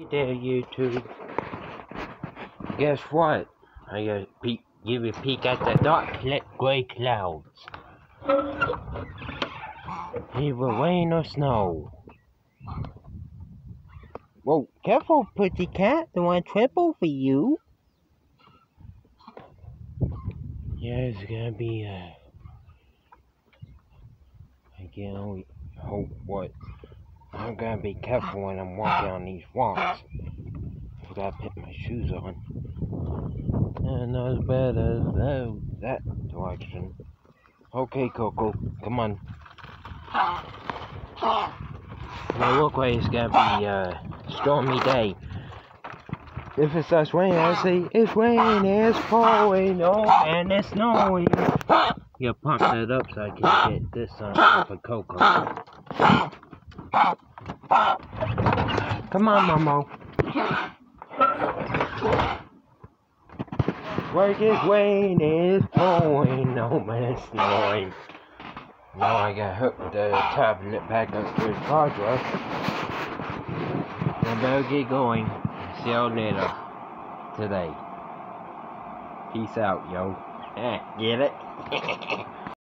Hey there, YouTube. Guess what? I gotta give you a peek at the dark gray clouds. Either rain or snow. Whoa, careful, pretty cat. Don't want to trip over you. Yeah, it's gonna be, I can only hope what. I'm gonna be careful when I'm walking on these walks. I gotta put my shoes on. And not as bad as that direction. Okay, Coco, come on. Now look like it's gonna be a stormy day. If it starts raining, I say, it's raining, it's pouring, oh, and it's snowing. You pump that up so I can get this for Coco. Come on, Momo. Like it's raining, it's pouring, oh man, it's snowing. Now I got hooked the tablet back up to his charger. I better get going. See you later today. Peace out, yo. Get it?